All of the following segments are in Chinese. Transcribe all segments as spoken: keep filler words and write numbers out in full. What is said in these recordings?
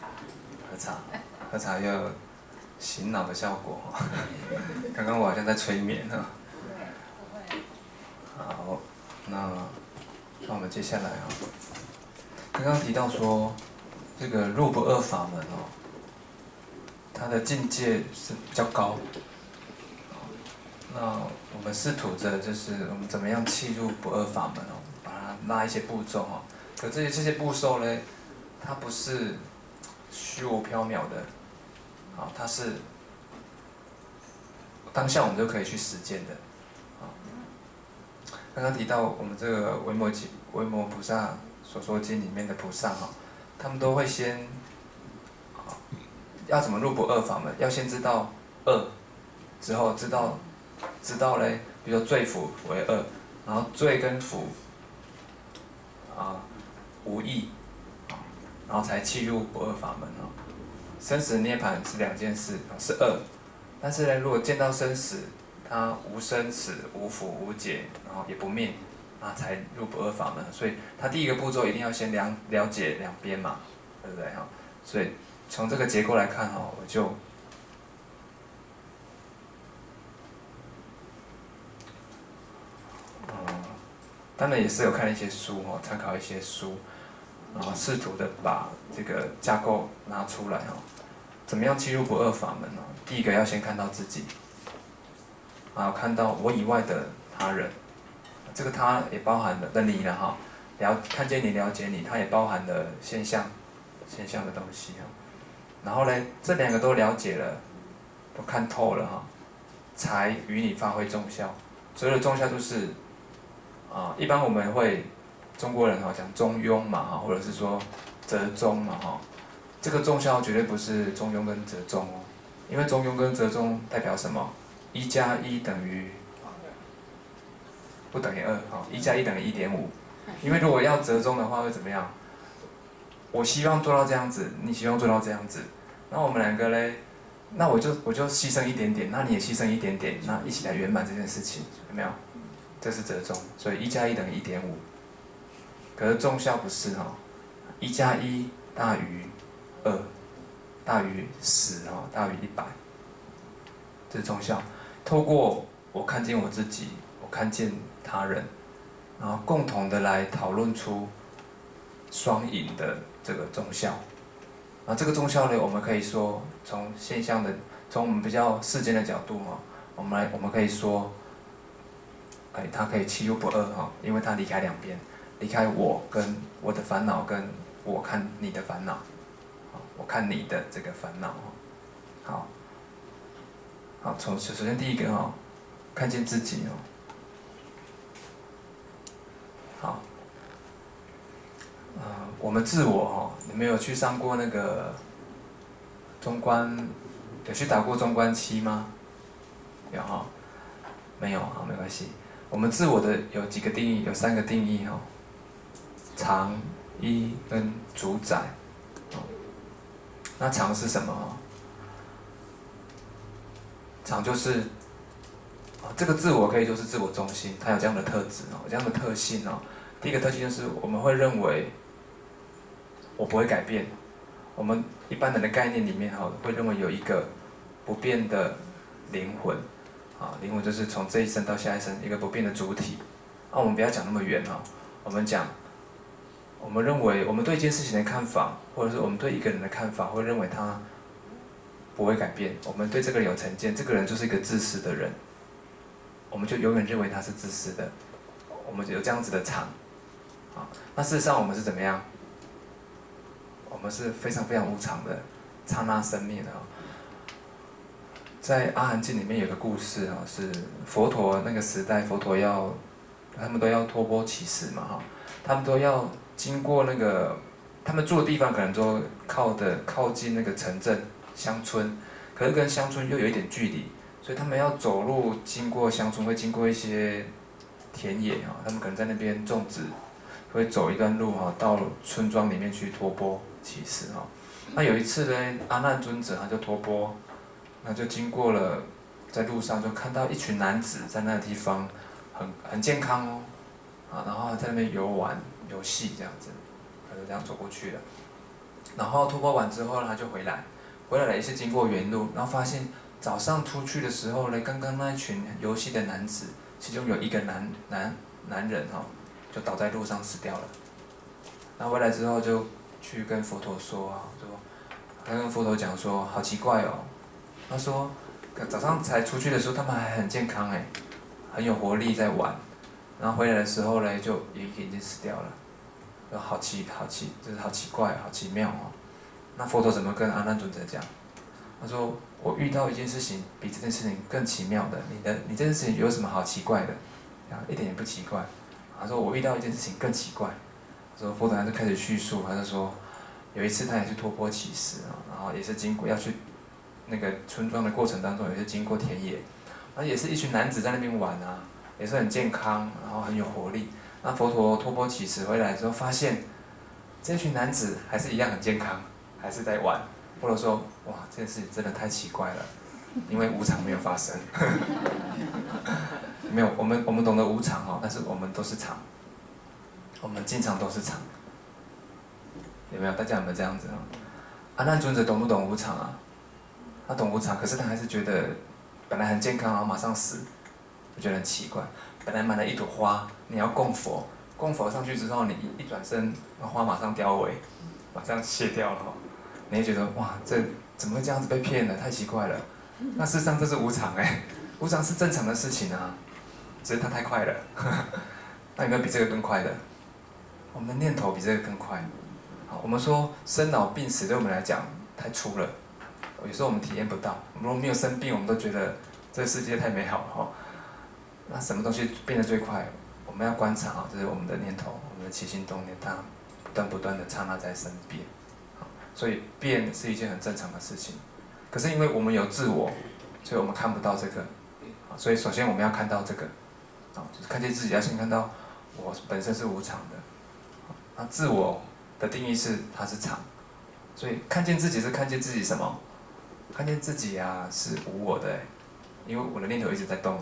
喝茶，喝茶又有醒脑的效果。刚刚我好像在催眠啊。好，那那我们接下来啊，刚刚提到说这个入不二法门哦，它的境界是比较高。那我们试图着就是我们怎么样契入不二法门哦，把它拉一些步骤哦。可这些这些步骤呢，它不是虚无缥缈的，啊，它是当下我们就可以去实践的。啊，刚刚提到我们这个维摩经维摩菩萨所说经里面的菩萨哈，他们都会先，要怎么入不二法门？要先知道恶，之后知道。知道嘞，比如说罪辅为恶，然后罪跟辅啊无异，然后才契入不二法门哦。生死涅槃是两件事，是恶，但是呢，如果见到生死，它无生死、无辅、无解，然后也不灭，啊，才入不二法门。所以它第一个步骤一定要先了了解两边嘛，对不对哈？所以从这个结构来看哈，我就。当然也是有看一些书哦，参考一些书，然后试图的把这个架构拿出来哦。怎么样契入不二法门呢？第一个要先看到自己，啊，看到我以外的他人，这个他也包含了的你了哈，了看见你了解你，它也包含了现象，现象的东西哈。然后呢，这两个都了解了，都看透了哈，才与你发挥重效。所有的重效就是。啊，一般我们会中国人哈讲中庸嘛哈，或者是说折中嘛哈，这个重效绝对不是中庸跟折中哦，因为中庸跟折中代表什么？一加一等于不等于二哈，一加一等于一点五，因为如果要折中的话会怎么样？我希望做到这样子，你希望做到这样子，那我们两个嘞，那我就我就牺牲一点点，那你也牺牲一点点，那一起来圆满这件事情，有没有？这是折中，所以一加一等于一点五。可是重效不是哈，一加一大于二，大于十哈，大于一百。这是重效。透过我看见我自己，我看见他人，然后共同的来讨论出双赢的这个重效。啊，这个重效呢，我们可以说从现象的，从我们比较世间的角度哈，我们来我们可以说。哎，它可以契入不二哈，因为它离开两边，离开我跟我的烦恼，跟我看你的烦恼，我看你的这个烦恼，好，好，从首先第一个哈，看见自己哦，好，呃，我们自我哈，你们有去上过那个中关，有去打过中关七吗？有哈，没有好，没关系。我们自我的有几个定义，有三个定义哈，常、依跟主宰。那常是什么？常就是这个自我可以说是自我中心，它有这样的特质哦，这样的特性哦。第一个特性就是我们会认为我不会改变。我们一般人的概念里面哈，会认为有一个不变的灵魂。啊，灵魂就是从这一生到下一生一个不变的主体。那、啊、我们不要讲那么远哦，我们讲，我们认为我们对一件事情的看法，或者是我们对一个人的看法，会认为他不会改变。我们对这个人有成见，这个人就是一个自私的人，我们就永远认为他是自私的。我们有这样子的常。啊，那事实上我们是怎么样？我们是非常非常无常的，刹那生灭的哦。在《阿含经》里面有个故事啊，是佛陀那个时代，佛陀要，他们都要托钵乞食嘛哈，他们都要经过那个，他们住的地方可能都靠的靠近那个城镇乡村，可是跟乡村又有一点距离，所以他们要走路经过乡村，会经过一些田野哈，他们可能在那边种植，会走一段路哈，到村庄里面去托钵乞食哈。那有一次呢，阿难尊者他就托钵。那就经过了，在路上就看到一群男子在那个地方很很健康哦，啊，然后在那边游玩游戏这样子，他就这样走过去了。 然后托钵完之后呢，他就回来，回来了也是经过原路，然后发现早上出去的时候呢，刚刚那一群游戏的男子，其中有一个男男男人哈、哦，就倒在路上死掉了。然后回来之后就去跟佛陀说啊，说他跟佛陀讲说，好奇怪哦，他说早上才出去的时候他们还很健康哎，很有活力在玩，然后回来的时候呢，就有一个已经死掉了。好奇好奇，就是好奇怪，好奇妙哦。那佛陀怎么跟阿难尊者讲？他说：我遇到一件事情比这件事情更奇妙的，你的你这件事情有什么好奇怪的？啊，一点也不奇怪。他说：我遇到一件事情更奇怪。他说佛陀他就开始叙述，他就说，有一次他也是托钵乞食啊，然后也是经过要去那个村庄的过程当中，也是经过田野，然后也是一群男子在那边玩啊，也是很健康，然后很有活力。那佛陀托钵乞食回来之后，发现这群男子还是一样很健康，还是在玩。佛陀说：哇，这件事真的太奇怪了，因为无常没有发生。没有，我们我们懂得无常哦，但是我们都是常，我们经常都是常，有没有？大家有没有这样子啊？阿难尊者懂不懂无常啊？他懂无常，可是他还是觉得本来很健康，然后马上死，我觉得很奇怪。本来买了一朵花，你要供佛，供佛上去之后，你一一转身，那花马上凋萎，马上谢掉了，你会觉得哇，这怎么会这样子被骗了？太奇怪了。那事实上这是无常哎，无常是正常的事情啊，只是它太快了。那有没有比这个更快的？我们的念头比这个更快。好，我们说生老病死对我们来讲太粗了，有时候我们体验不到。我们如果没有生病，我们都觉得这个世界太美好了哈。那什么东西变得最快？我们要观察啊，就是我们的念头，我们的起心动念，它不断不断的刹那在生变，所以变是一件很正常的事情。可是因为我们有自我，所以我们看不到这个，所以首先我们要看到这个，啊，就是看见自己，要先看到我本身是无常的，那自我的定义是它是常，所以看见自己是看见自己什么？看见自己啊是无我的，因为我的念头一直在动。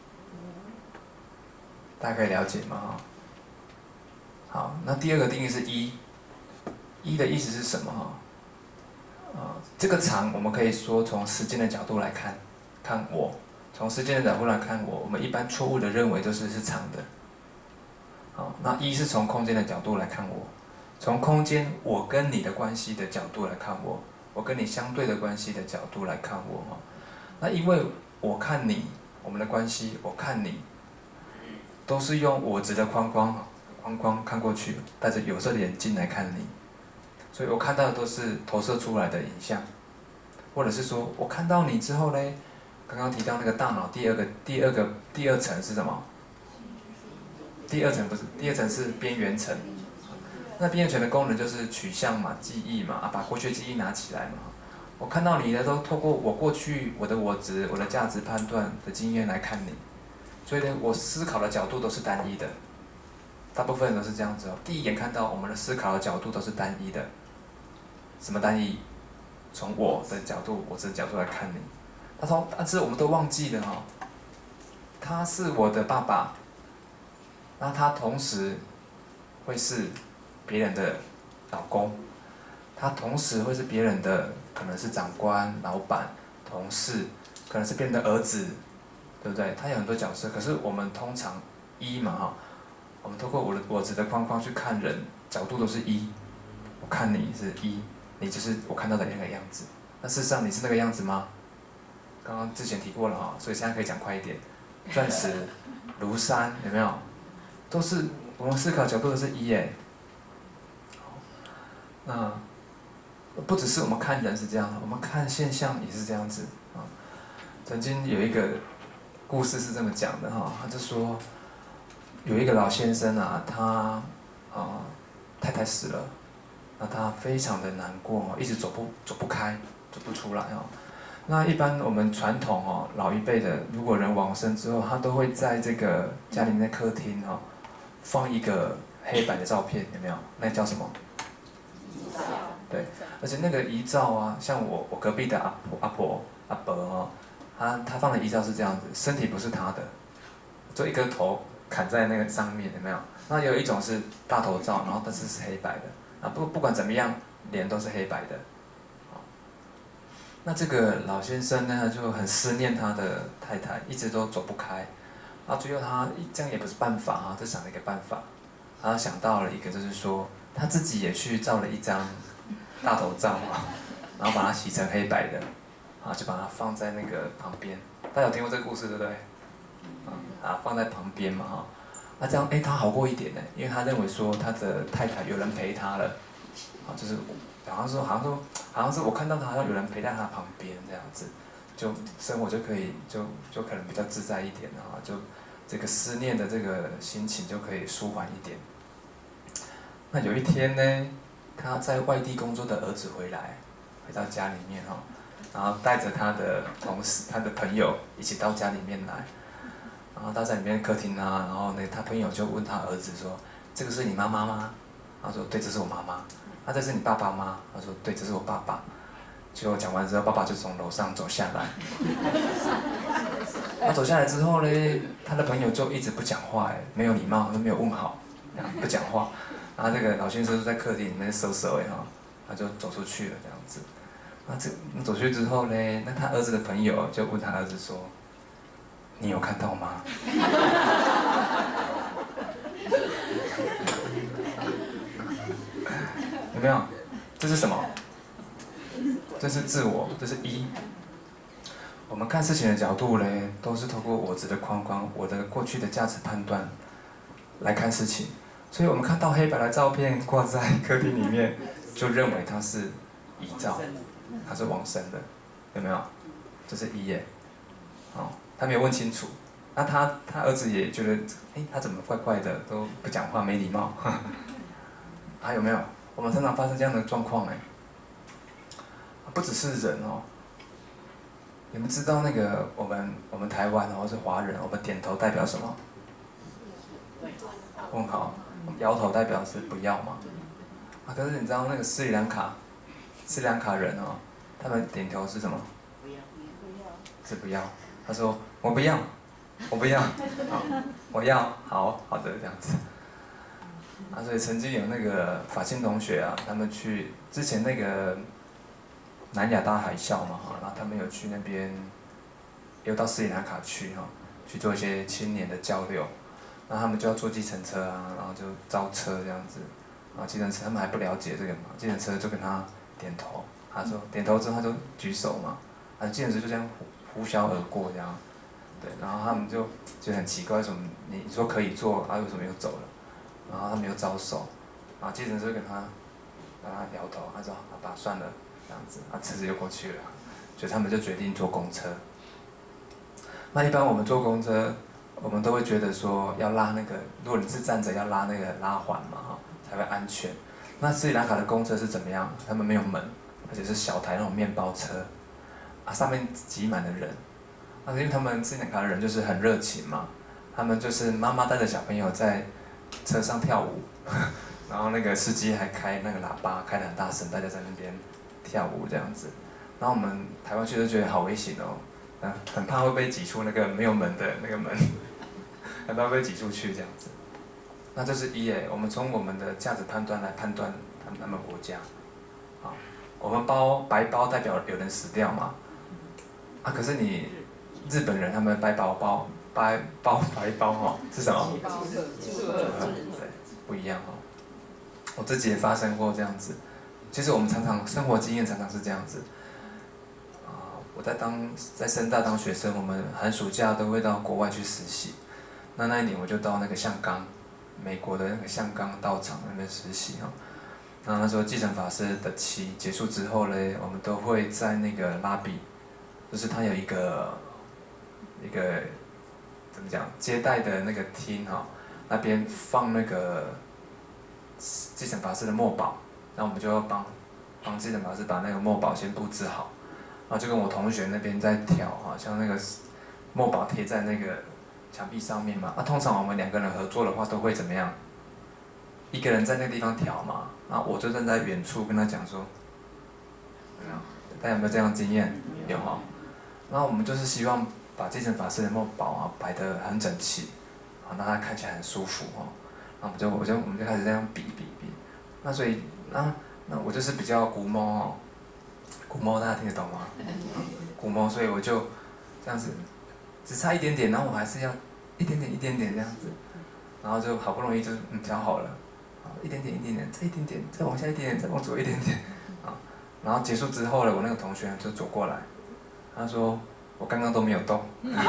大家可以了解吗？好，那第二个定义是一，一的意思是什么？哈，啊，这个常我们可以说从时间的角度来看，看我，从时间的角度来看我，我们一般错误的认为都是是常的。好，那一是从空间的角度来看我，从空间我跟你的关系的角度来看我，我跟你相对的关系的角度来看我哈。那因为我看你，我们的关系，我看你。都是用我执的框框框框看过去，戴着有色的眼镜来看你，所以我看到的都是投射出来的影像，或者是说我看到你之后呢，刚刚提到那个大脑第二个第二个第二层是什么？第二层不是，第二层是边缘层。那边缘层的功能就是取向嘛，记忆嘛，啊，把过去的记忆拿起来嘛。我看到你的都透过我过去我的我执、我的价值判断的经验来看你。所以呢，我思考的角度都是单一的，大部分人都是这样子哦。第一眼看到我们的思考的角度都是单一的，什么单一？从我的角度、我的角度来看你，他从但是我们都忘记了哈、哦，他是我的爸爸，那他同时会是别人的老公，他同时会是别人的可能是长官、老板、同事，可能是别人的儿子。对不对？他有很多角色，可是我们通常一嘛哈，我们透过我的我执的框框去看人，角度都是一。我看你是一，你就是我看到的那个样子。那事实上你是那个样子吗？刚刚之前提过了哈，所以现在可以讲快一点。钻石、庐山有没有？都是我们思考角度都是一耶。那不只是我们看人是这样，我们看现象也是这样子啊。曾经有一个。故事是这么讲的哈，他就说有一个老先生啊，他啊、呃、太太死了，那他非常的难过，一直走不走不开，走不出来哦。那一般我们传统哦，老一辈的，如果人往生之后，他都会在这个家里面的客厅哈、哦，放一个黑白的照片，有没有？那叫什么？遗照。对，而且那个遗照啊，像我我隔壁的阿婆阿婆阿伯哦。他他放的遗照是这样子，身体不是他的，就一个头砍在那个上面，有没有？那有一种是大头照，然后但是是黑白的。啊不不管怎么样， 脸都是黑白的。那这个老先生呢，就很思念他的太太，一直都走不开。啊，最后他这样也不是办法啊，就想了一个办法，他想到了一个，就是说他自己也去照了一张大头照啊，然后把它洗成黑白的，啊，就把它放在那个旁边。大家有听过这个故事对不对？啊，放在旁边嘛哈，那、啊、这样哎，他好过一点呢，因为他认为说他的太太有人陪他了，啊，就是好像说好像说好像是我看到他好像有人陪在他旁边这样子，就生活就可以就就可能比较自在一点啊，就这个思念的这个心情就可以舒缓一点。那有一天呢，他在外地工作的儿子回来，回到家里面哈，然后带着他的同事、他的朋友一起到家里面来。然后他在里面客厅啊，然后呢，他朋友就问他儿子说：“这个是你妈妈吗？”他说：“对，这是我妈妈。”“那这是你爸爸吗？”他说：“对，这是我爸爸。”结果讲完之后，爸爸就从楼上走下来。他走下来之后呢，他的朋友就一直不讲话，哎，没有礼貌，都没有问好，不讲话。然后这个老先生就在客厅里面收拾哎哈，他就走出去了这样子。那这走出去之后呢，那他儿子的朋友就问他儿子说：“你有看到吗？”有没有？这是什么？这是自我，这是一。我们看事情的角度呢，都是透过我执的框框，我的过去的价值判断来看事情。所以我们看到黑白的照片挂在客厅里面，就认为它是遗照，它是往生的，有没有？这是一耶。哦，他没有问清楚。那他他儿子也觉得，哎，他怎么怪怪的，都不讲话，没礼貌。还有没有？我们常常发生这样的状况哎。不只是人哦，你们知道那个我们我们台湾哦是华人，我们点头代表什么？问号。摇头代表是不要嘛。啊，可是你知道那个斯里兰卡，斯里兰卡人哦，他们点头是什么？不要。是不要。他说我不要。我不要，好，我要，好好的这样子。啊，所以曾经有那个法庆同学啊，他们去之前那个南亚大海啸嘛哈，然后他们有去那边，又到斯里兰卡去哈，去做一些青年的交流。然后他们就要坐计程车啊，然后就招车这样子。然后计程车他们还不了解这个嘛，计程车就跟他点头，他说点头之后他就举手嘛，啊，计程车就这样呼啸而过这样。对，然后他们就就很奇怪，为什么你说可以做，啊，为什么又走了？然后他们又招手，啊，计程车跟他，跟他摇头，他说好吧，算了，这样子，啊，车子又过去了，所以他们就决定坐公车。那一般我们坐公车，我们都会觉得说要拉那个，如果你是站着要拉那个拉环嘛，哈，才会安全。那斯里兰卡的公车是怎么样？他们没有门，而且是小台那种面包车，啊，上面挤满了人。因为他们斯里兰卡的人就是很热情嘛，他们就是妈妈带着小朋友在车上跳舞，然后那个司机还开那个喇叭开得很大声，大家在那边跳舞这样子。然后我们台湾去都觉得好危险哦，嗯，很怕会被挤出那个没有门的那个门，很怕被挤出去这样子。那这是一耶，我们从我们的价值判断来判断他们他们国家，啊，我们包白包代表有人死掉嘛，啊，可是你。日本人他们白包包白包白包哦是什么？对，不一样哦。我自己也发生过这样子。其实我们常常生活经验常常是这样子。啊，我在当在深大当学生，我们寒暑假都会到国外去实习。那那一年我就到那个象冈，美国的那个象冈道场那边实习哈。那那时候继承法师的期结束之后呢，我们都会在那个拉比，就是他有一个。一个怎么讲接待的那个厅哈，那边放那个继承法师的墨宝，那我们就要帮帮继承法师把那个墨宝先布置好，然后就跟我同学那边在挑哈，像那个墨宝贴在那个墙壁上面嘛，啊，通常我们两个人合作的话都会怎么样？一个人在那个地方挑嘛，然后我就站在远处跟他讲说，有没有？大家有没有这样的经验？有哈。然后我们就是希望。把继承法师的墨宝啊摆得很整齐，啊，让它看起来很舒服哦。那我们就我就我们就开始这样比比比，那所以那那我就是比较古猫哦，古猫大家听得懂吗？古猫，所以我就这样子，只差一点点，然后我还是要一点点一点点这样子，然后就好不容易就嗯调好了，啊一点点一点点，再一点点，再往下一点点，再往左一点点，啊，然后结束之后呢，我那个同学就走过来，他说我刚刚都没有动，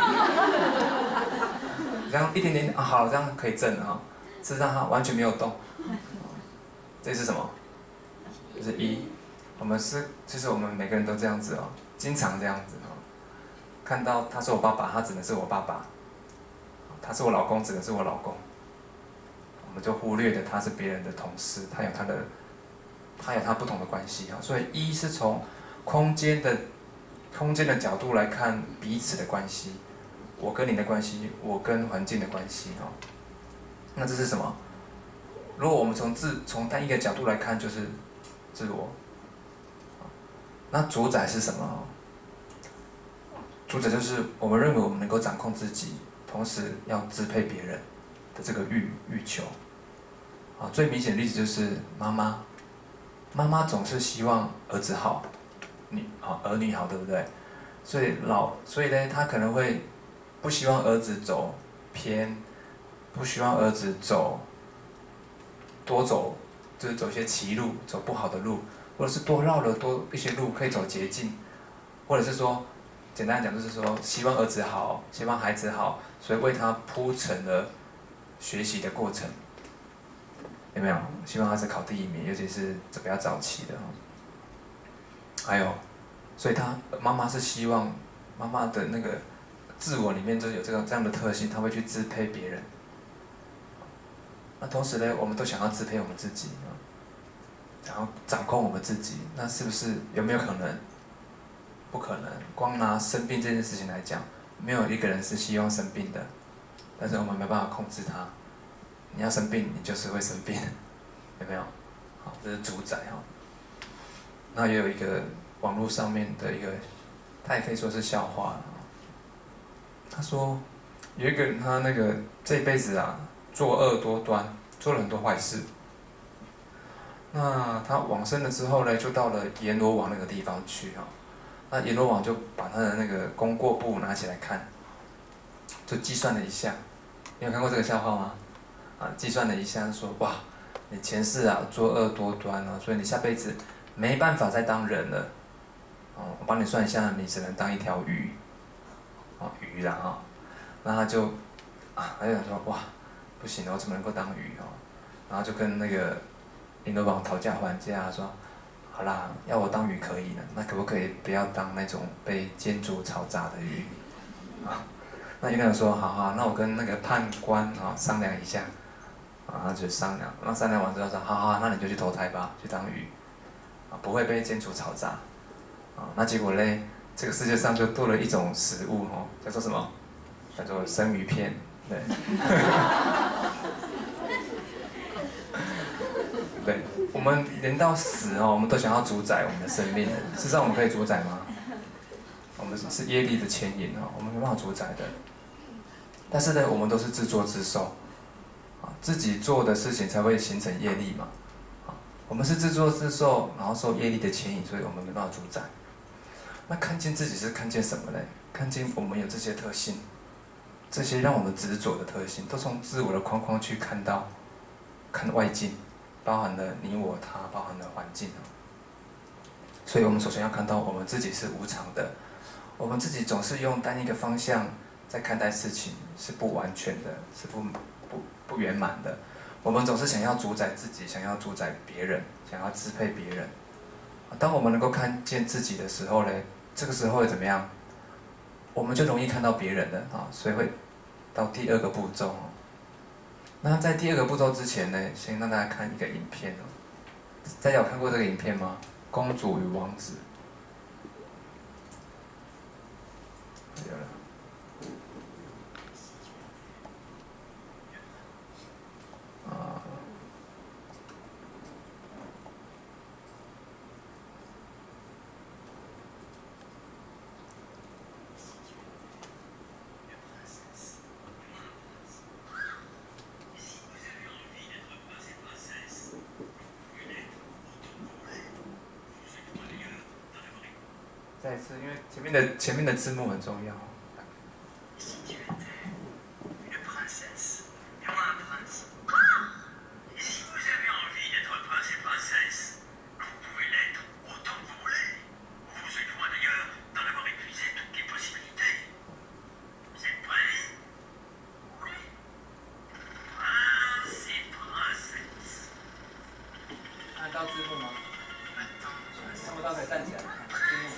这样一点点啊好，这样可以正了啊，事实上他完全没有动，这是什么？就是一，我们是其实我们每个人都这样子哦，经常这样子哦，看到他是我爸爸，他指的是我爸爸。他是我老公，指的是我老公，我们就忽略了他是别人的同事，他有他的，他有他不同的关系啊。所以一是从空间的空间的角度来看彼此的关系，我跟你的关系，我跟环境的关系啊。那这是什么？如果我们从自从单一个角度来看，就是自我。那主宰是什么？主宰就是我们认为我们能够掌控自己。同时要支配别人的这个欲欲求，啊，最明显的例子就是妈妈，妈妈总是希望儿子好，女啊儿女好，对不对？所以老所以呢，她可能会不希望儿子走偏，不希望儿子走多走，就是走一些歧路，走不好的路，或者是多绕了多一些路可以走捷径，或者是说。简单讲就是说，希望儿子好，希望孩子好，所以为他铺陈了学习的过程，有没有？希望他是考第一名，尤其是比较早期的。还有，所以他妈妈是希望妈妈的那个自我里面就有这个这样的特性，他会去支配别人。那同时呢，我们都想要支配我们自己，想要掌控我们自己，那是不是有没有可能？不可能，光拿生病这件事情来讲，没有一个人是希望生病的，但是我们没办法控制它。你要生病，你就是会生病，有没有？好，这是主宰哈。那也有一个网络上面的一个，他也可以说是笑话了。他说，有一个人他那个这辈子啊，作恶多端，做了很多坏事。那他往生了之后呢，就到了阎罗王那个地方去哈。那阎罗王就把他的那个功过簿拿起来看，就计算了一下，你有看过这个笑话吗？啊，计算了一下说，哇，你前世啊作恶多端啊，所以你下辈子没办法再当人了。哦，我帮你算一下，你只能当一条鱼，哦鱼啦哈。那他就啊，他就想说，哇，不行了，我怎么能够当鱼哦？然后就跟那个阎罗王讨价还价说。好啦，要我当鱼可以了，那可不可以不要当那种被煎煮炒炸的鱼？啊，那阎罗王说，好好，那我跟那个判官啊商量一下，啊就商量，那商量完之后说，好好，那你就去投胎吧，去当鱼，啊不会被煎煮炒炸，啊那结果嘞，这个世界上就多了一种食物哦，叫做什么？叫做生鱼片，对。对，我们人到死哦，我们都想要主宰我们的生命。事实上，我们可以主宰吗？我们是业力的牵引哦，我们没办法主宰的。但是呢，我们都是自作自受，啊，自己做的事情才会形成业力嘛。啊，我们是自作自受，然后受业力的牵引，所以我们没办法主宰。那看见自己是看见什么呢？看见我们有这些特性，这些让我们执着的特性，都从自我的框框去看到，看外境。包含了你我他，包含了环境，所以我们首先要看到我们自己是无常的，我们自己总是用单一个方向在看待事情，是不完全的，是不不不圆满的。我们总是想要主宰自己，想要主宰别人，想要支配别人。当我们能够看见自己的时候呢，这个时候会怎么样？我们就容易看到别人的啊，所以会到第二个步骤。那在第二个步骤之前呢，先让大家看一个影片哦。大家有看过这个影片吗？公主与王子。有了。啊。 再一次，因为前面的前面的字幕很重要。 看到字幕吗？看不到可以站起来看字幕。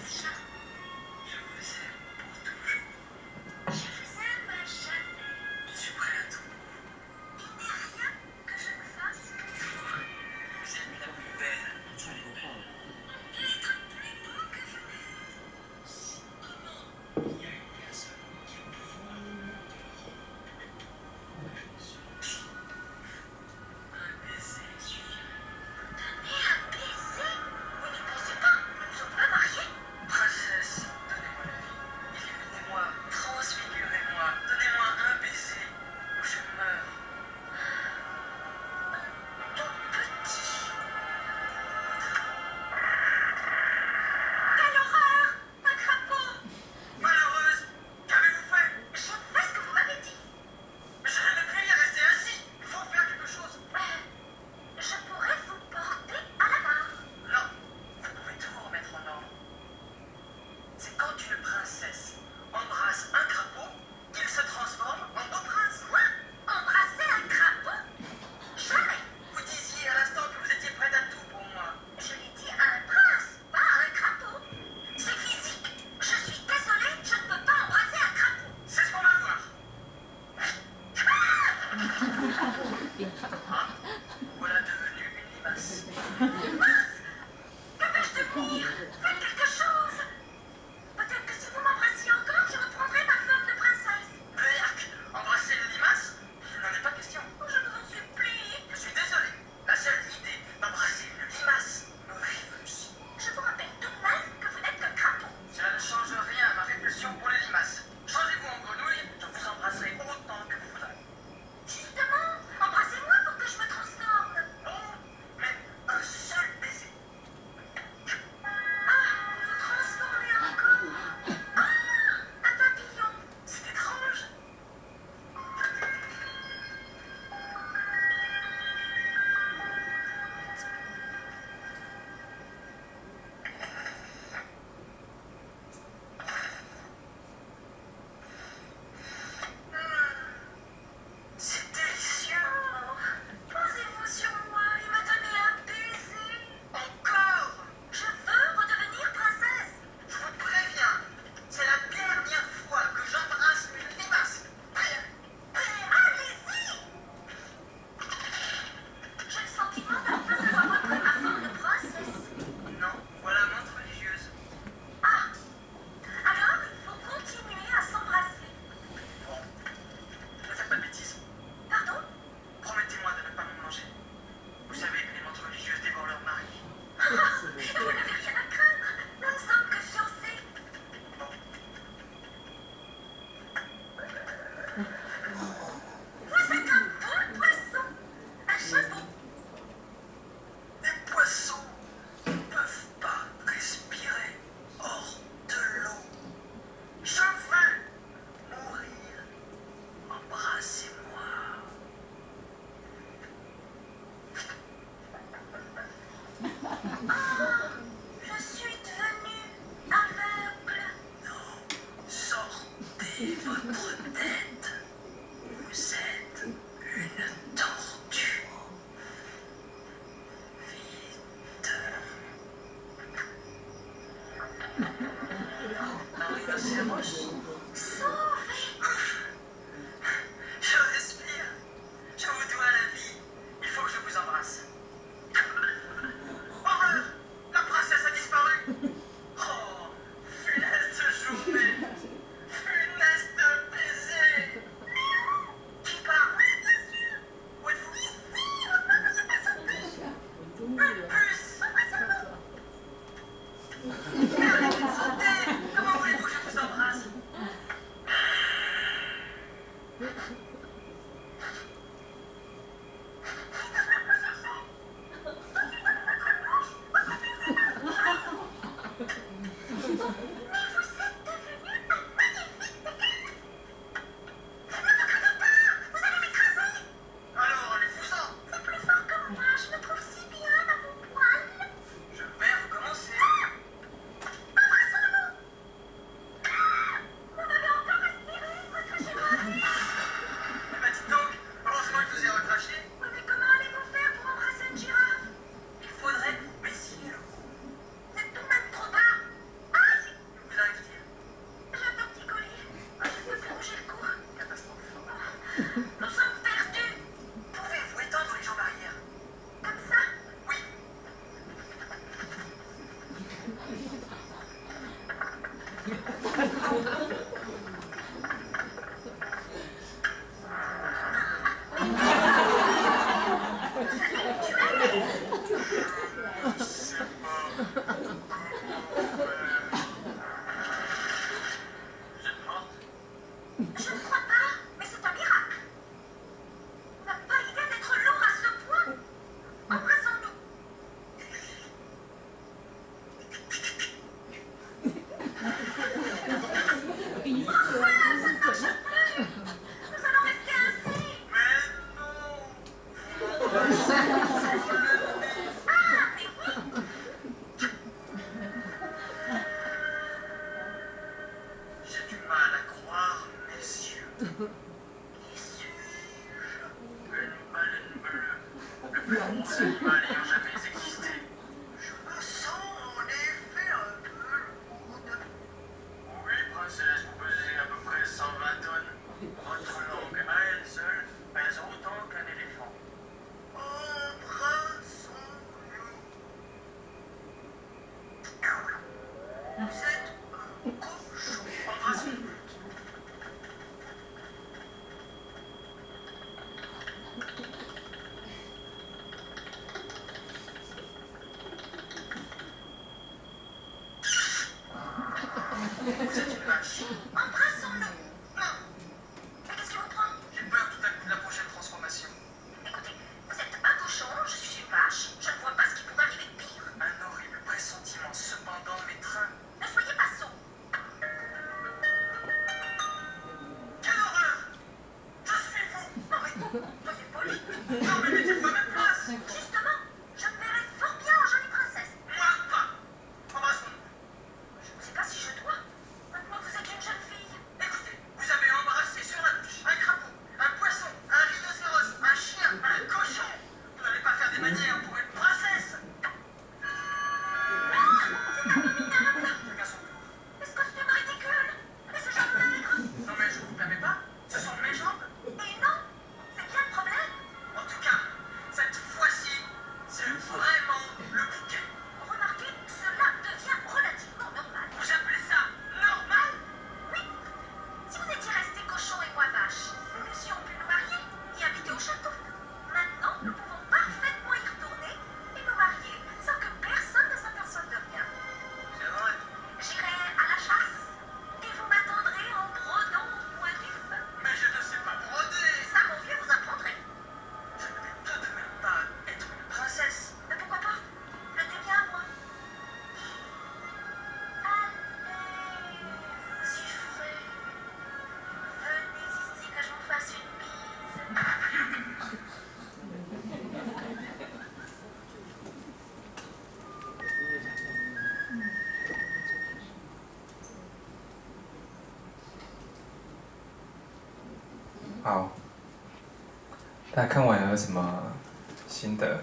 好，大家看完有什么心得？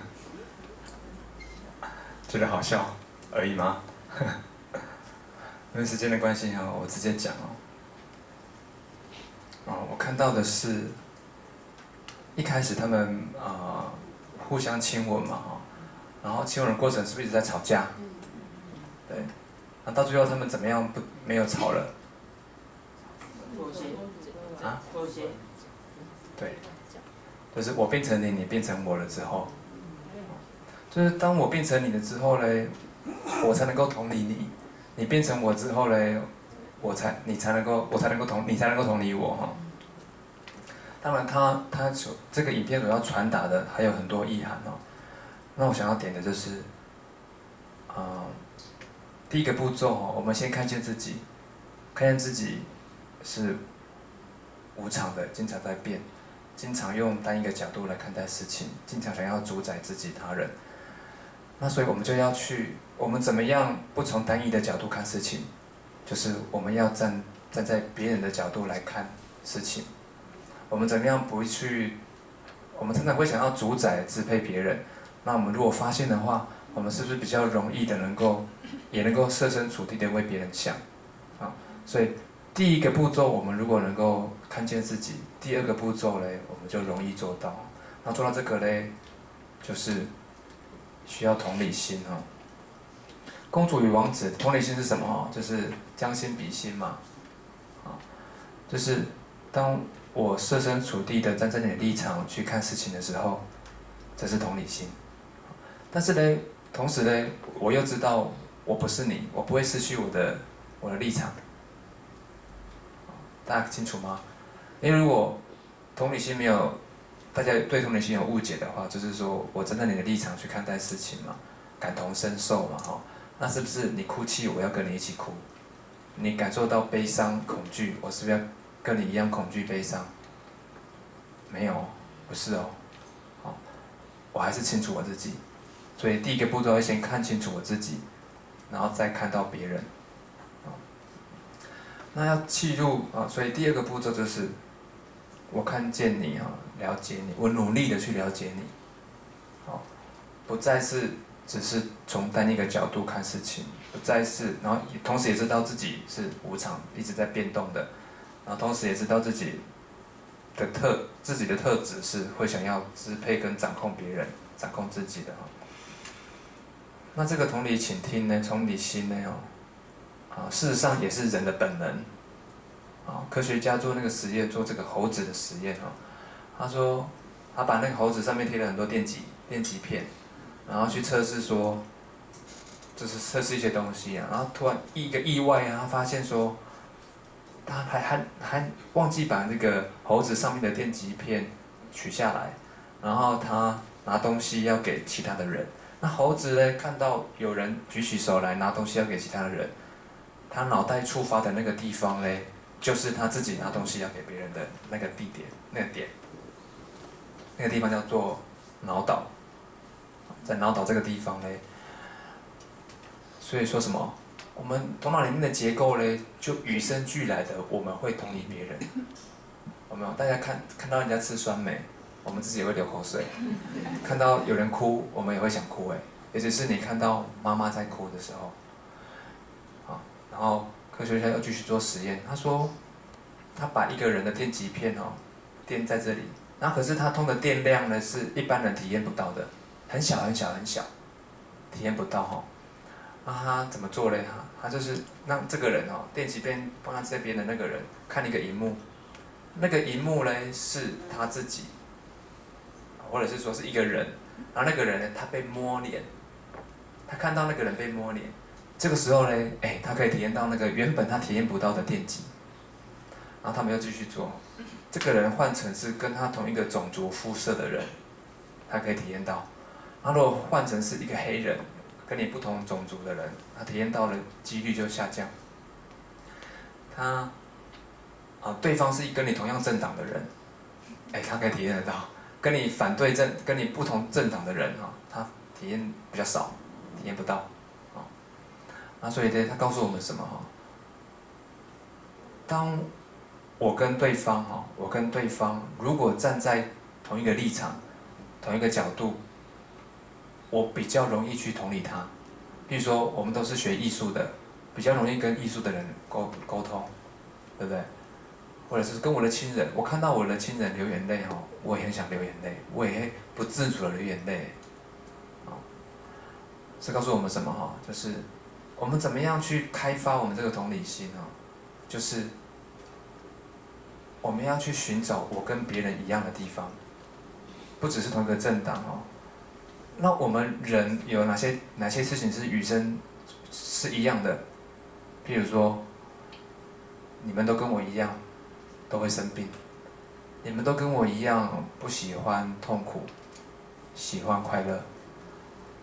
觉得好笑而已吗？因为时间的关系哈，我直接讲哦。哦，我看到的是，一开始他们呃互相亲吻嘛哈，然后亲吻的过程是不是一直在吵架？对，那到最后他们怎么样不没有吵了？啊？对，就是我变成你，你变成我了之后，就是当我变成你了之后嘞，我才能够同理你；你变成我之后嘞，我才你才能够我才能够同你才能够同理我哈。当然他，他他所这个影片所要传达的还有很多意涵哦。那我想要点的就是，呃， 第一个步骤哦，我们先看见自己，看见自己是无常的，经常在变，经常用单一个角度来看待事情，经常想要主宰自己他人。那所以我们就要去，我们怎么样不从单一的角度看事情，就是我们要站站在别人的角度来看事情。我们怎么样不去，我们常常会想要主宰支配别人。那我们如果发现的话，我们是不是比较容易的能够，也能够设身处地的为别人想，啊？所以第一个步骤，我们如果能够看见自己，第二个步骤嘞，我们就容易做到。那做到这个嘞，就是需要同理心哈。公主与王子，同理心是什么哈？就是将心比心嘛，啊，就是当我设身处地的站在你的立场去看事情的时候，这是同理心。但是呢，同时呢，我又知道我不是你，我不会失去我的我的立场。大家清楚吗？因为如果同理心没有，大家对同理心有误解的话，就是说我站在你的立场去看待事情嘛，感同身受嘛，哈，那是不是你哭泣，我要跟你一起哭？你感受到悲伤、恐惧，我是不是要跟你一样恐惧、悲伤？没有，不是哦，好，我还是清楚我自己。所以第一个步骤要先看清楚我自己，然后再看到别人。那要契入啊，所以第二个步骤就是，我看见你啊，了解你，我努力的去了解你，好，不再是只是从单一个角度看事情，不再是，然后同时也知道自己是无常，一直在变动的，然后同时也知道自己的特自己的特质是会想要支配跟掌控别人，掌控自己的哈。那这个同理倾听呢，同理心呢哦。啊，事实上也是人的本能。啊，科学家做那个实验，做这个猴子的实验啊，他说，他把那个猴子上面贴了很多电极电极片，然后去测试说，就是测试一些东西啊，然后突然一个意外啊，他发现说，他还还还忘记把那个猴子上面的电极片取下来，然后他拿东西要给其他的人，那猴子呢看到有人举起手来拿东西要给其他的人。他脑袋触发的那个地方嘞，就是他自己拿东西要给别人的那个地点，那个点，那个地方叫做脑岛，在脑岛这个地方嘞，所以说什么？我们头脑里面的结构嘞，就与生俱来的，我们会同理别人，有没有？大家看看到人家吃酸梅，我们自己也会流口水；看到有人哭，我们也会想哭哎，尤其是你看到妈妈在哭的时候。然后科学家又继续做实验，他说，他把一个人的电极片哦，电在这里，然后可是他通的电量呢是一般人体验不到的，很小很小很小，体验不到哈、哦。那他怎么做嘞？他他就是让这个人哦，电极片放在这边的那个人看一个荧幕，那个荧幕呢是他自己，或者是说是一个人，然后那个人呢他被摸脸，他看到那个人被摸脸。这个时候呢，哎，他可以体验到那个原本他体验不到的电击，然后他们又继续做，这个人换成是跟他同一个种族肤色的人，他可以体验到，然后如果换成是一个黑人，跟你不同种族的人，他体验到的几率就下降。他，啊，对方是跟你同样政党的人，哎，他可以体验得到，跟你反对政、跟你不同政党的人哈，他体验比较少，体验不到。那所以呢，他告诉我们什么哈？当我跟对方哈，我跟对方如果站在同一个立场、同一个角度，我比较容易去同理他。比如说，我们都是学艺术的，比较容易跟艺术的人沟沟通，对不对？或者是跟我的亲人，我看到我的亲人流眼泪哈，我也很想流眼泪，我也会不自主的流眼泪。啊，这告诉我们什么哈？就是。我们怎么样去开发我们这个同理心呢？就是我们要去寻找我跟别人一样的地方，不只是同一个政党哦。那我们人有哪些哪些事情是与生是一样的？譬如说，你们都跟我一样，都会生病；你们都跟我一样不喜欢痛苦，喜欢快乐。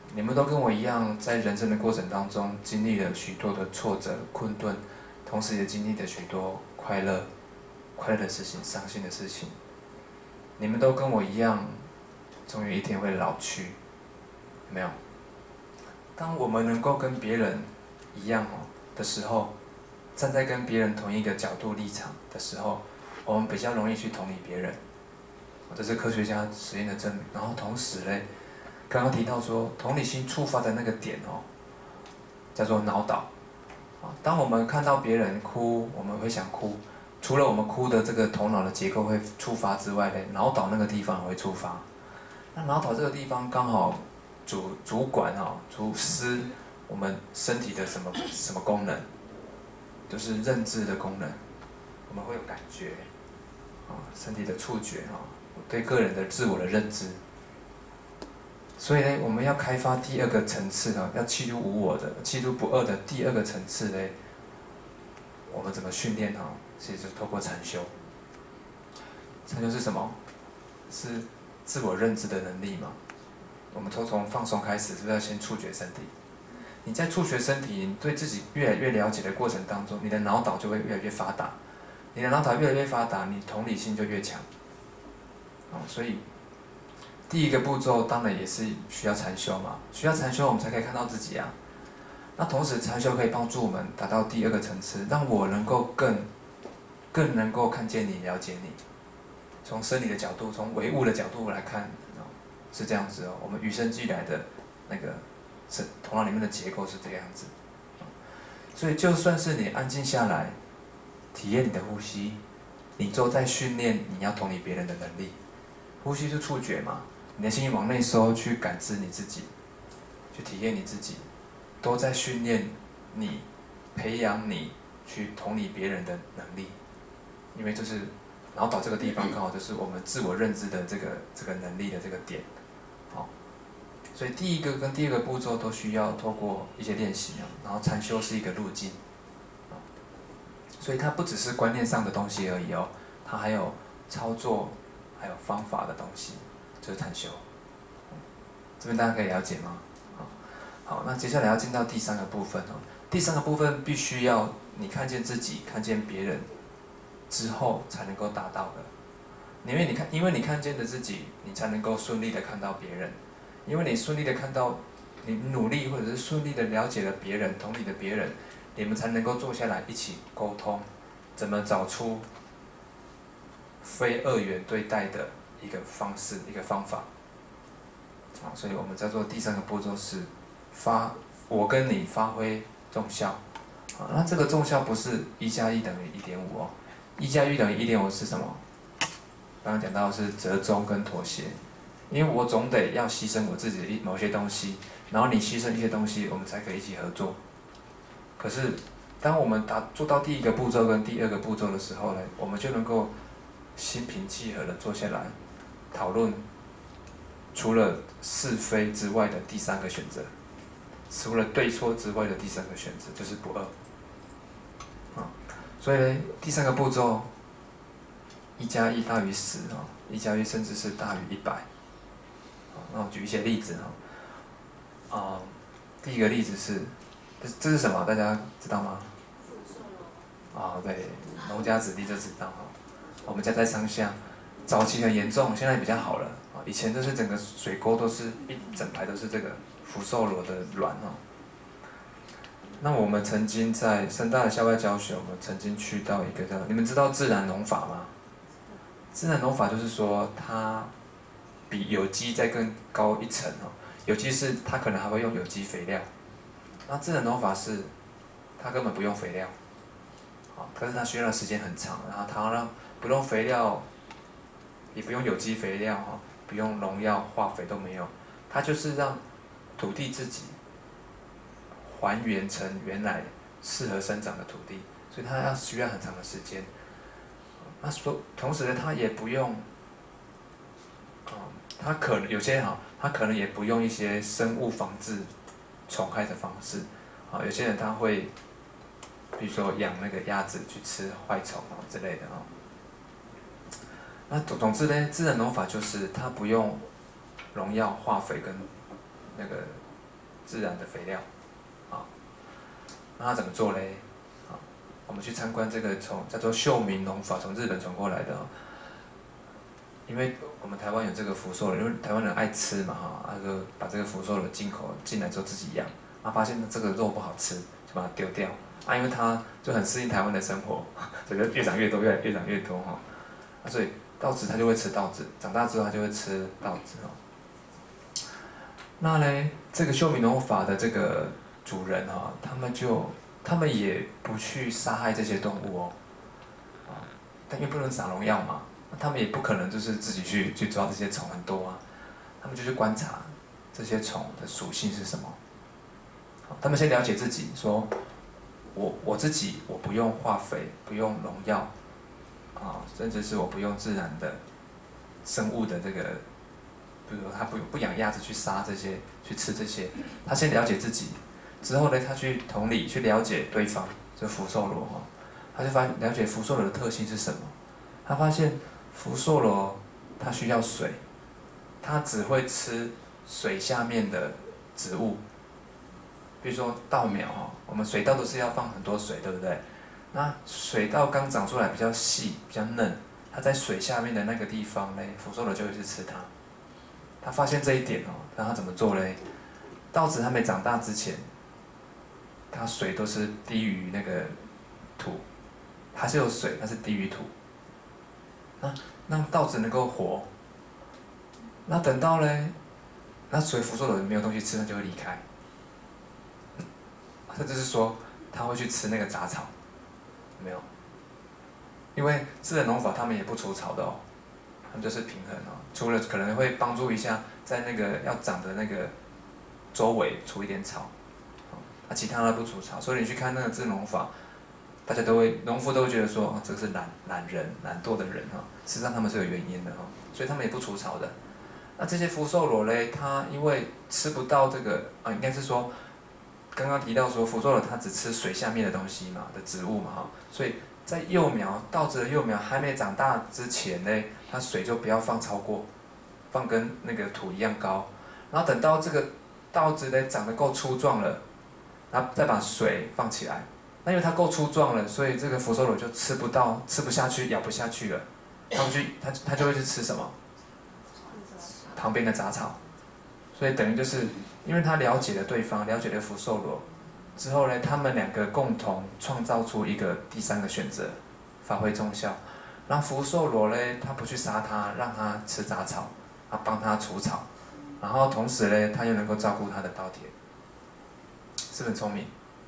你们都跟我一样，在人生的过程当中经历了许多的挫折、困顿，同时也经历了许多快乐、快乐的事情、伤心的事情。你们都跟我一样，终有一天会老去，有没有？当我们能够跟别人一样哦的时候，站在跟别人同一个角度立场的时候，我们比较容易去同理别人。这是科学家实验的证明。然后同时嘞，刚刚提到说，同理心触发的那个点哦，叫做脑岛。当我们看到别人哭，我们会想哭。除了我们哭的这个头脑的结构会触发之外嘞，脑岛那个地方也会触发。那脑岛这个地方刚好主主管哦，主司我们身体的什么什么功能，就是认知的功能。我们会有感觉，啊，身体的触觉啊，对个人的自我的认知。所以呢，我们要开发第二个层次呢，要契入无我的、契入不二的第二个层次呢，我们怎么训练呢？其实就是透过禅修。禅修是什么？是自我认知的能力嘛。我们从从放松开始，是不是要先触觉身体？你在触觉身体，你对自己越来越了解的过程当中，你的脑岛就会越来越发达。你的脑岛越来越发达，你同理心就越强。哦，所以第一个步骤当然也是需要禅修嘛，需要禅修我们才可以看到自己啊。那同时禅修可以帮助我们达到第二个层次，让我能够更更能够看见你、了解你。从生理的角度，从唯物的角度来看，是这样子哦。我们与生俱来的那个是头脑里面的结构是这个样子。所以就算是你安静下来，体验你的呼吸，你都在训练你要同理别人的能力。呼吸是触觉嘛，你的心往内收，去感知你自己，去体验你自己，都在训练你，培养你去同理别人的能力。因为就是脑岛这个地方刚好就是我们自我认知的这个这个能力的这个点，好，所以第一个跟第二个步骤都需要透过一些练习啊，然后禅修是一个路径，所以它不只是观念上的东西而已哦，它还有操作，还有方法的东西，就是禅修。这边大家可以了解吗？好，那接下来要进到第三个部分哦。第三个部分必须要你看见自己，看见别人之后才能够达到的。因为你看，因为你看见了自己，你才能够顺利的看到别人。因为你顺利的看到，你努力或者是顺利的了解了别人，同理的别人，你们才能够坐下来一起沟通，怎么找出非二元对待的一个方式、一个方法。啊，所以我们在做第三个步骤是发，我跟你发挥重效。啊，那这个重效不是一加一等于一点五哦，一加一等于一点五是什么？刚刚讲到的是折中跟妥协，因为我总得要牺牲我自己的某些东西，然后你牺牲一些东西，我们才可以一起合作。可是，当我们达做到第一个步骤跟第二个步骤的时候呢，我们就能够心平气和的坐下来讨论，除了是非之外的第三个选择，除了对错之外的第三个选择就是不二。啊，所以呢，第三个步骤。一加一大于十啊，一加一甚至是大于一百。那我举一些例子哈，啊，第一个例子是，这这是什么？大家知道吗？啊，对，农家子弟就知道哈。我们家在乡下，早期很严重，现在比较好了。啊，以前都是整个水沟都是一整排都是这个福寿螺的卵哦。那我们曾经在深大的校外教学，我们曾经去到一个叫，你们知道自然农法吗？自然农法就是说，它比有机再更高一层哦。有机是它可能还会用有机肥料，那自然农法是它根本不用肥料，好，可是它需要的时间很长，然后它让不用肥料，也不用有机肥料哈，不用农药、化肥都没有，它就是让土地自己还原成原来适合生长的土地，所以它要需要很长的时间。那说，同时呢，他也不用，嗯，他可能有些哈，他可能也不用一些生物防治虫害的方式，啊，有些人他会，比如说养那个鸭子去吃坏虫啊之类的啊。那总总之呢，自然农法就是它不用农药、化肥跟那个自然的肥料，啊，那他怎么做嘞？啊，我们去参观这个从叫做秀明农法，从日本传过来的，因为我们台湾有这个福寿螺，因为台湾人爱吃嘛哈，那个把这个福寿螺进口进来之后自己养，啊发现这个肉不好吃，就把它丢掉，啊因为它就很适应台湾的生活，所以就越长越多，越越长越多哈，啊所以稻子它就会吃稻子，长大之后它就会吃稻子哦。那呢，这个秀明农法的这个主人哈，他们就他们也不去杀害这些动物哦，啊，但因为不能撒农药嘛，他们也不可能就是自己去去抓这些虫很多啊，他们就去观察这些虫的属性是什么。他们先了解自己，说我我自己我不用化肥，不用农药，啊，甚至是我不用自然的生物的这个。比如说他不不养鸭子去杀这些，去吃这些，他先了解自己，之后呢，他去同理去了解对方，这福寿螺哈，他就发现了解福寿螺的特性是什么，他发现福寿螺它需要水，它只会吃水下面的植物，比如说稻苗哈，我们水稻都是要放很多水，对不对？那水稻刚长出来比较细，比较嫩，它在水下面的那个地方呢，福寿螺就会去吃它。他发现这一点哦，那他怎么做嘞？稻子还没长大之前，它水都是低于那个土，还是有水，但是低于土。那让稻子能够活。那等到嘞，那所以福寿螺没有东西吃，它就会离开。甚至是说，它会去吃那个杂草，有没有？因为自然农法他们也不除草的哦。他们就是平衡哦，除了可能会帮助一下，在那个要长的那个周围除一点草，啊，其他的不除草。所以你去看那个自农法，大家都会，农夫都会觉得说，哦，这个是懒懒人、懒惰的人哈。事实上他们是有原因的哈，所以他们也不除草的。那这些福寿螺嘞，它因为吃不到这个啊，应该是说，刚刚提到说福寿螺它只吃水下面的东西嘛，的植物嘛哈，所以在幼苗稻子的幼苗还没长大之前呢。它水就不要放超过，放跟那个土一样高，然后等到这个稻子呢长得够粗壮了，然后再把水放起来。那因为它够粗壮了，所以这个福寿螺就吃不到，吃不下去，咬不下去了。它们去，它它就会去吃什么？旁边的杂草。所以等于就是，因为它了解了对方，了解了福寿螺之后呢，他们两个共同创造出一个第三个选择，发挥功效。然后福寿螺呢，他不去杀它，让它吃杂草，啊，帮它除草，然后同时呢，他又能够照顾它的稻田，是不是很聪明？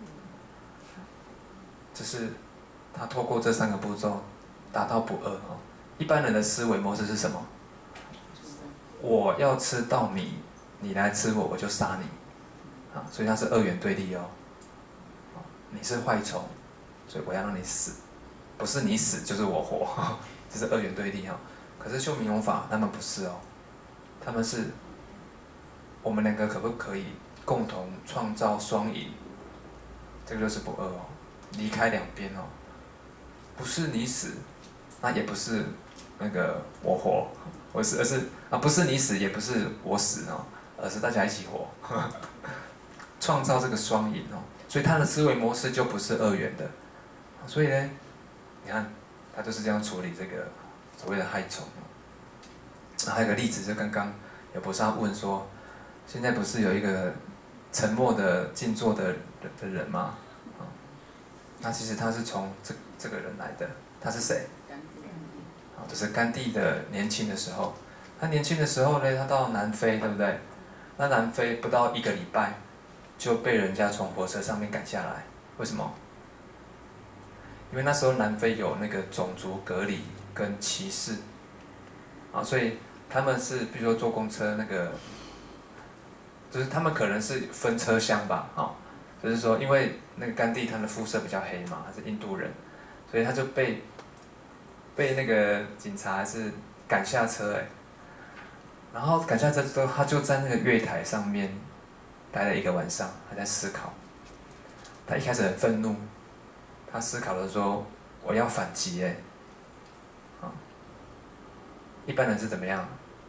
就是他透过这三个步骤，达到不饿哦。一般人的思维模式是什么？我要吃到你，你来吃我，我就杀你，啊，所以它是二元对立哦。你是坏虫，所以我要让你死。不是你死就是我活，这是二元对立哈。可是秀明农法他们不是哦，他们是，我们两个可不可以共同创造双赢？这个就是不二哦，离开两边哦，不是你死，那也不是那个我活，我是而是啊不是你死也不是我死哦，而是大家一起活，创造这个双赢哦。所以他的思维模式就不是二元的，所以呢。你看，他就是这样处理这个所谓的害虫。那还有个例子，就刚刚有博士问说，现在不是有一个沉默的静坐的的人吗？啊，那其实他是从这这个人来的，他是谁？啊，就是甘地的年轻的时候。他年轻的时候呢，他到南非，对不对？那南非不到一个礼拜，就被人家从火车上面赶下来，为什么？因为那时候南非有那个种族隔离跟歧视，啊，所以他们是比如说坐公车那个，就是他们可能是分车厢吧，啊，就是说因为那个甘地他的肤色比较黑嘛，他是印度人，所以他就被被那个警察还是赶下车哎，然后赶下车之后，他就在那个月台上面待了一个晚上，还在思考。他一开始很愤怒。他思考的说：“我要反击哎，啊，一般人是怎么样？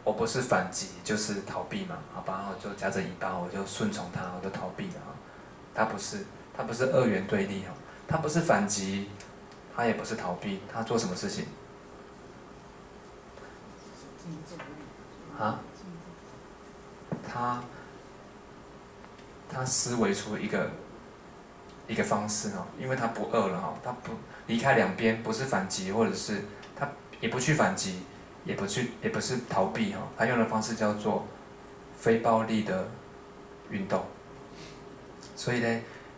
我不是反击就是逃避嘛，好吧，我就夹着尾巴，我就顺从他，我就逃避了啊。他不是，他不是二元对立哈，他不是反击，他也不是逃避，他做什么事情？啊？他他思维出一个一个方式哈，因为他不饿了哈，他不离开两边，不是反击，或者是他也不去反击，也不去也不是逃避哈，他用的方式叫做非暴力的运动。所以呢，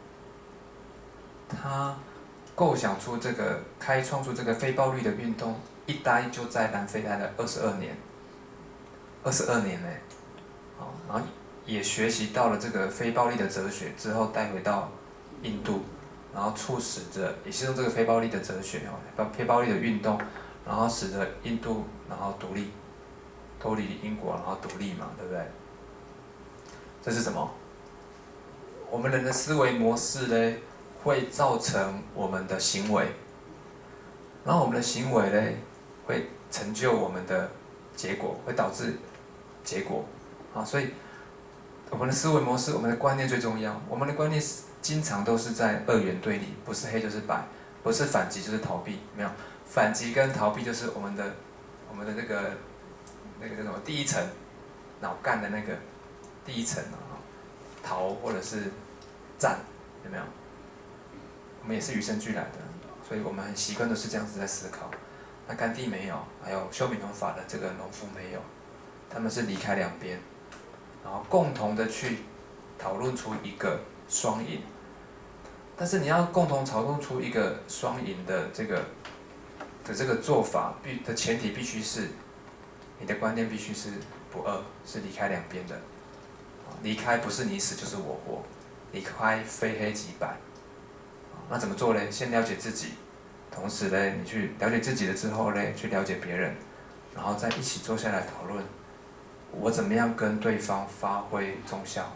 他构想出这个，开创出这个非暴力的运动，一待就在南非待了二十二年，二十二年呢，好，然后也学习到了这个非暴力的哲学之后，带回到印度，然后促使着，也是用这个非暴力的哲学哦，非暴力的运动，然后使得印度然后独立，脱离英国，然后独立嘛，对不对？这是什么？我们人的思维模式呢，会造成我们的行为，然后我们的行为呢，会成就我们的结果，会导致结果，啊，所以我们的思维模式，我们的观念最重要。我们的观念经常都是在二元对立，不是黑就是白，不是反击就是逃避，没有，反击跟逃避就是我们的我们的那个那个叫什么第一层脑干的那个第一层啊，逃或者是战，有没有？我们也是与生俱来的，所以我们很习惯都是这样子在思考。那甘地没有，还有修敏农法的这个农夫没有，他们是离开两边，然后共同的去讨论出一个双赢。但是你要共同讨论出一个双赢的这个的这个做法，必的前提必须是你的观念必须是不二，是离开两边的。离开不是你死就是我活，离开非黑即白。那怎么做呢？先了解自己，同时呢，你去了解自己了之后呢，去了解别人，然后再一起坐下来讨论，我怎么样跟对方发挥忠效。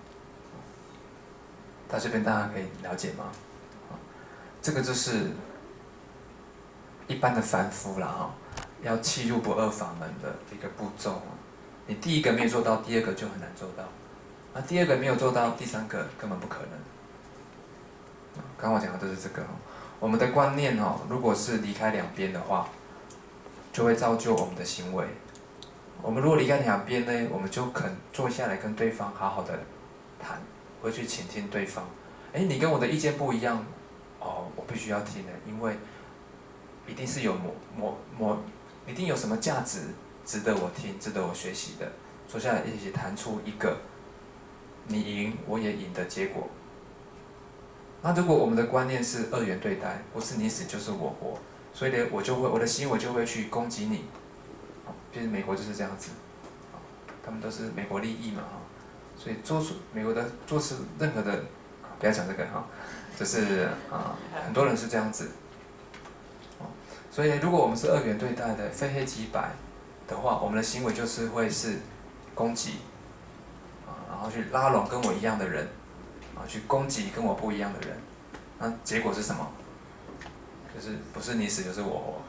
到这边大家可以了解吗？这个就是一般的凡夫啦哈，要契入不二法门的一个步骤。你第一个没有做到，第二个就很难做到。那第二个没有做到，第三个根本不可能。刚刚我讲的都是这个，我们的观念哦，如果是离开两边的话，就会造就我们的行为。我们如果离开两边呢，我们就肯坐下来跟对方好好的谈，会去倾听对方。哎，你跟我的意见不一样，哦，我必须要听的，因为一定是有某某某，一定有什么价值值得我听、值得我学习的。坐下来一起谈出一个你赢我也赢的结果。那如果我们的观念是二元对待，不是你死就是我活，所以呢，我就会我的行为就会去攻击你。其实美国就是这样子，他们都是美国利益嘛，所以做出美国的做出任何的，不要讲这个哈，就是啊，很多人是这样子。所以如果我们是二元对待的，非黑即白的话，我们的行为就是会是攻击，啊，然后去拉拢跟我一样的人。啊，去攻击跟我不一样的人，那结果是什么？就是不是你死就是我活。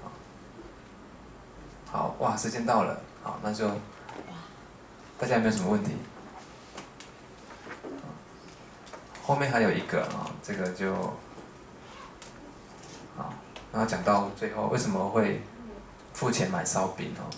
好，哇，时间到了，好，那就大家有没有什么问题？后面还有一个啊，这个就好，然后讲到最后，为什么会付钱买烧饼哦？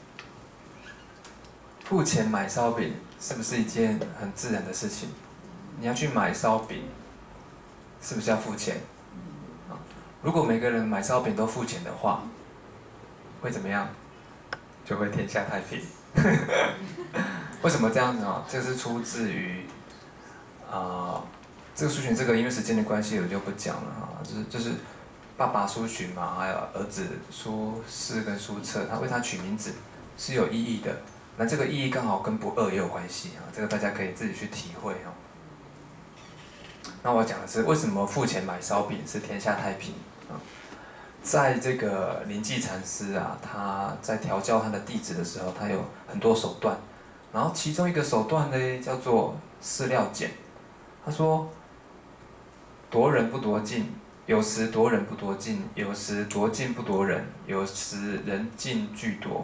付钱买烧饼是不是一件很自然的事情？你要去买烧饼，是不是要付钱？如果每个人买烧饼都付钱的话，会怎么样？就会天下太平。为什么这样子啊？这是出自于啊、呃，这个苏洵这个因为时间的关系我就不讲了哈，就是就是爸爸苏洵嘛，还有儿子苏轼跟苏辙，他为他取名字是有意义的。那这个意义刚好跟不二也有关系啊，这个大家可以自己去体会哈。那我讲的是为什么付钱买烧饼是天下太平啊？在这个临济禅师啊，他在调教他的弟子的时候，他有很多手段，然后其中一个手段呢叫做饲料减。他说，夺人不夺进，有时夺人不夺进，有时夺进不夺人，有时人进俱夺，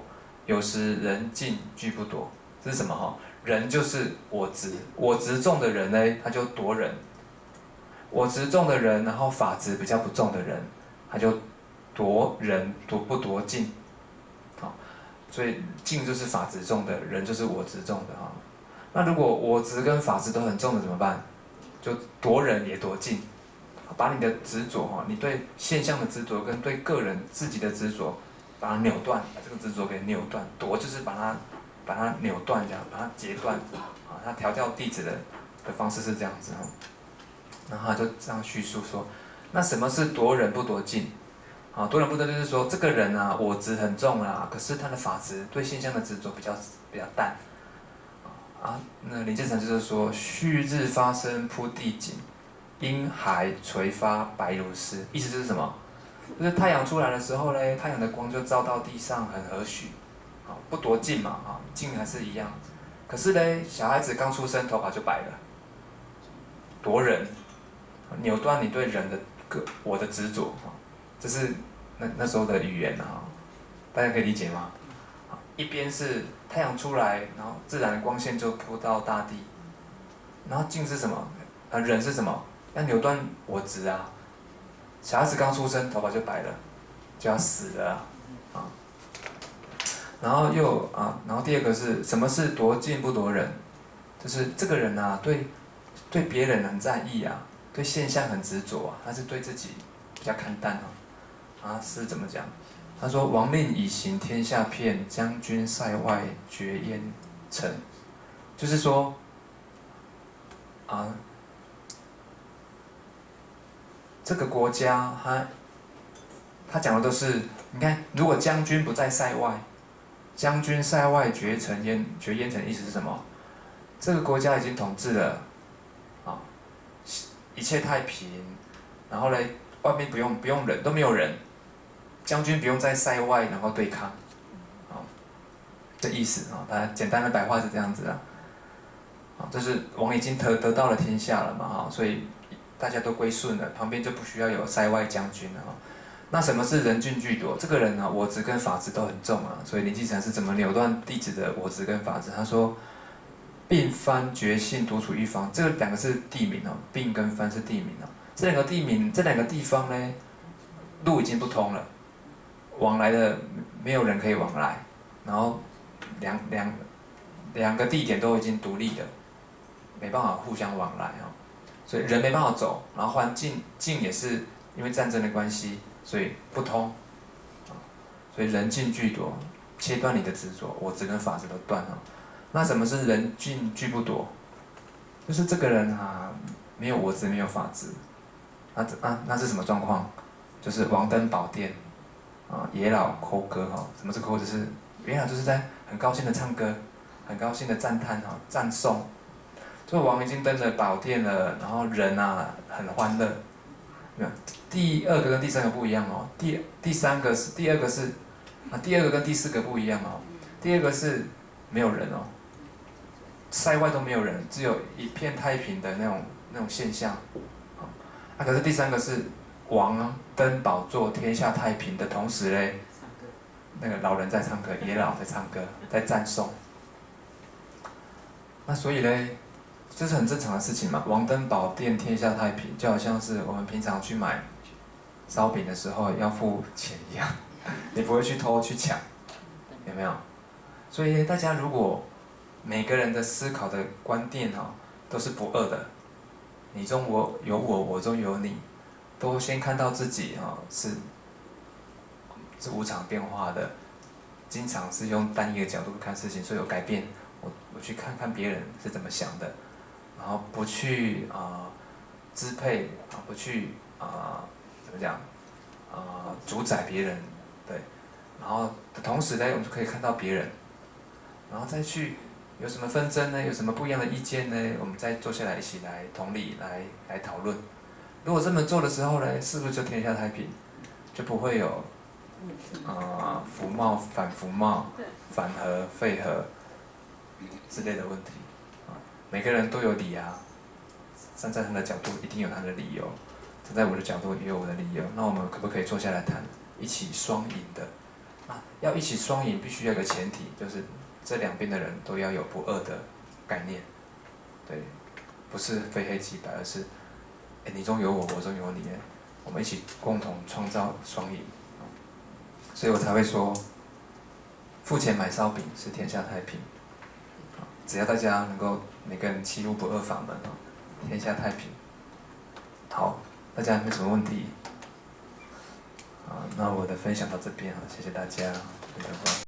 有时人尽俱不夺，这是什么哈？人就是我执，我执重的人呢，他就夺人；我执重的人，然后法执比较不重的人，他就夺人，夺不夺尽。好，所以尽就是法执重的，人就是我执重的哈。那如果我执跟法执都很重的怎么办？就夺人也夺尽，把你的执着哈，你对现象的执着跟对个人自己的执着，把它扭断，把这个执着给扭断。夺就是把它把它扭断，这样把它截断啊。他调教弟子的的方式是这样子哈。然后他就这样叙述说，那什么是夺人不夺尽？啊，夺人不夺就是说这个人啊，我执很重啊，可是他的法执对现象的执着比较比较淡。啊，那林建成就是说，旭日发生铺地景，阴海垂发白如丝。意思就是什么？就是太阳出来的时候呢，太阳的光就照到地上，很和煦，啊，不夺尽嘛，啊，尽还是一样。可是呢，小孩子刚出生，头发就白了，夺人，扭断你对人的个我的执着，啊，这是那那时候的语言啊，大家可以理解吗？一边是太阳出来，然后自然的光线就铺到大地，然后尽是什么？啊，人是什么？要扭断我执啊！小孩子刚出生，头发就白了，就要死了啊！然后又啊，然后第二个是什么是夺尽不夺人？就是这个人啊，对对别人很在意啊，对现象很执着啊，他是对自己比较看淡啊。啊，是怎么讲？他说：“王令以行天下遍，将军塞外绝烟尘。”就是说，啊，这个国家他他讲的都是，你看，如果将军不在塞外，将军塞外绝尘烟，绝烟尘意思是什么？这个国家已经统治了，啊，一切太平，然后呢，外面不用不用人，都没有人。将军不用在塞外，然后对抗，啊，这意思啊，大家简单的白话是这样子啊，啊，就是王已经得得到了天下了嘛，哈，所以大家都归顺了，旁边就不需要有塞外将军了，哈。那什么是人尽俱夺？这个人呢，我执跟法执都很重啊，所以林继承是怎么扭断弟子的我执跟法执？他说，并藩绝信独处一方，这两个是地名哦，并跟藩是地名哦，这两个地名，这两个地方呢，路已经不通了。往来的没有人可以往来，然后两两两个地点都已经独立的，没办法互相往来啊，所以人没办法走，然后环境境也是因为战争的关系，所以不通，所以人尽俱夺，切断你的执着，我执跟法执都断了。那什么是人尽俱不夺？就是这个人啊，没有我执，没有法执，那啊那是什么状况？就是王登宝殿。啊，野老讴歌哈，什么是讴？就是野老就是在很高兴的唱歌，很高兴的赞叹哈，赞颂。这个王已经登了宝殿了，然后人啊很欢乐。第二个跟第三个不一样哦，第第三个是第二个是啊，第二个跟第四个不一样哦，第二个是没有人哦，塞外都没有人，只有一片太平的那种那种现象。啊，可是第三个是。王登宝座，天下太平的同时嘞，那个老人在唱歌，野老在唱歌，在赞颂。那所以嘞，这是很正常的事情嘛。王登宝殿，天下太平，就好像是我们平常去买烧饼的时候要付钱一样，你不会去偷去抢，有没有？所以大家如果每个人的思考的观念哈、哦，都是不二的，你中我有我，我中有你。都先看到自己哈、哦、是是无常变化的，经常是用单一的角度看事情，所以有改变。我我去看看别人是怎么想的，然后不去啊、呃、支配啊，不去啊、呃、怎么讲啊、呃、主宰别人，对。然后的同时呢，我们就可以看到别人，然后再去有什么纷争呢？有什么不一样的意见呢？我们再坐下来一起来同理来来讨论。如果这么做的时候呢，是不是就天下太平，就不会有啊、呃、服贸反服贸、反核废核之类的问题啊？每个人都有理啊，站在他的角度一定有他的理由，站在我的角度也有我的理由。那我们可不可以坐下来谈，一起双赢的啊，要一起双赢，必须要有个前提，就是这两边的人都要有不二的概念，对，不是非黑即白，而是，哎，你中有我，我中有你，我们一起共同创造双赢，所以我才会说，付钱买烧饼是天下太平，只要大家能够每个人欺入不二法门，天下太平。好，大家没什么问题。啊，那我的分享到这边啊，谢谢大家。